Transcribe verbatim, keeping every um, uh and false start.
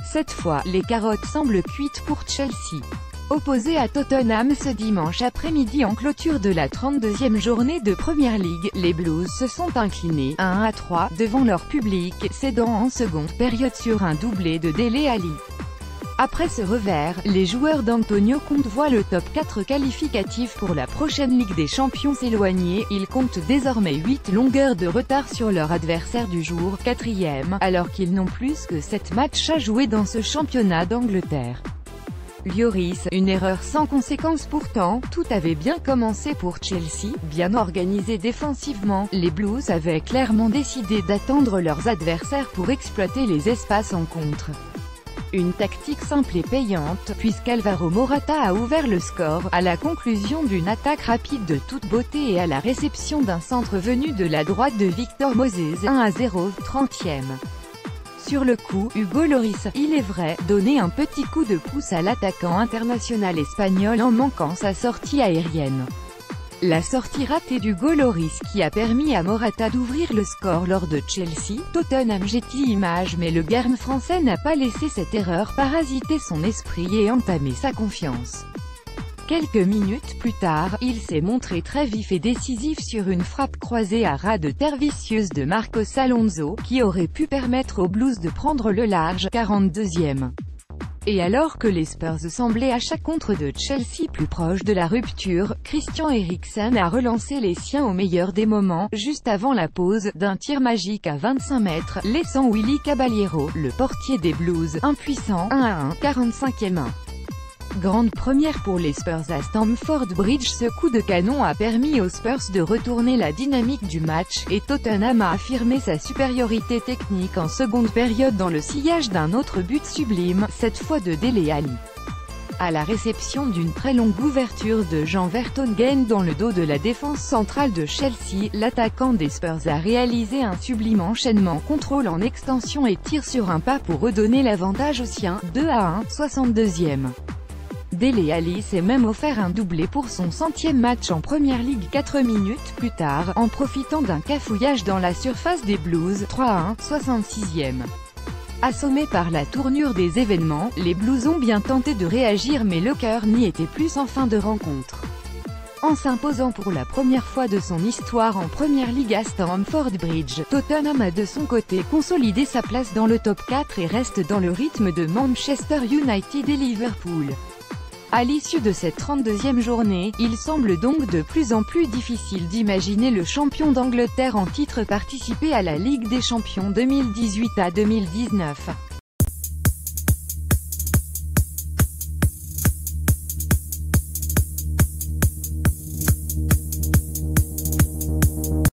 Cette fois, les carottes semblent cuites pour Chelsea. Opposé à Tottenham ce dimanche après-midi en clôture de la trente-deuxième journée de Premier League, les Blues se sont inclinés un à trois devant leur public, cédant en seconde période sur un doublé de Dele Alli. Après ce revers, les joueurs d'Antonio Conte voient le top quatre qualificatif pour la prochaine Ligue des Champions s'éloigner. Ils comptent désormais huit longueurs de retard sur leur adversaire du jour, quatrième, alors qu'ils n'ont plus que sept matchs à jouer dans ce championnat d'Angleterre. Lloris, une erreur sans conséquence pourtant, tout avait bien commencé pour Chelsea, bien organisé défensivement, les Blues avaient clairement décidé d'attendre leurs adversaires pour exploiter les espaces en contre. Une tactique simple et payante, puisqu'Alvaro Morata a ouvert le score, à la conclusion d'une attaque rapide de toute beauté et à la réception d'un centre venu de la droite de Victor Moses, un à zéro, trentième. Sur le coup, Hugo Lloris, il est vrai, donnait un petit coup de pouce à l'attaquant international espagnol en manquant sa sortie aérienne. La sortie ratée d'Hugo Lloris qui a permis à Morata d'ouvrir le score lors de Chelsea, Tottenham Getty Images, mais le garde français n'a pas laissé cette erreur parasiter son esprit et entamer sa confiance. Quelques minutes plus tard, il s'est montré très vif et décisif sur une frappe croisée à ras de terre vicieuse de Marcos Alonso, qui aurait pu permettre aux Blues de prendre le large, quarante-deuxième. Et alors que les Spurs semblaient à chaque contre de Chelsea plus proche de la rupture, Christian Eriksen a relancé les siens au meilleur des moments, juste avant la pause, d'un tir magique à vingt-cinq mètres, laissant Willy Caballero, le portier des Blues, impuissant, un à un, quarante-cinquième. Grande première pour les Spurs à Stamford Bridge. Ce coup de canon a permis aux Spurs de retourner la dynamique du match, et Tottenham a affirmé sa supériorité technique en seconde période dans le sillage d'un autre but sublime, cette fois de Dele Alli. À la réception d'une très longue ouverture de Jean Vertonghen dans le dos de la défense centrale de Chelsea, l'attaquant des Spurs a réalisé un sublime enchaînement, contrôle en extension et tire sur un pas pour redonner l'avantage aux siens, deux à un, soixante-deuxième. Dele Alli s'est même offert un doublé pour son centième match en Premier League quatre minutes plus tard, en profitant d'un cafouillage dans la surface des Blues, trois à un, soixante-sixième. Assommés par la tournure des événements, les Blues ont bien tenté de réagir mais le cœur n'y était plus en fin de rencontre. En s'imposant pour la première fois de son histoire en Premier League à Stamford Bridge, Tottenham a de son côté consolidé sa place dans le top quatre et reste dans le rythme de Manchester United et Liverpool. À l'issue de cette trente-deuxième journée, il semble donc de plus en plus difficile d'imaginer le champion d'Angleterre en titre participer à la Ligue des Champions deux mille dix-huit à deux mille dix-neuf.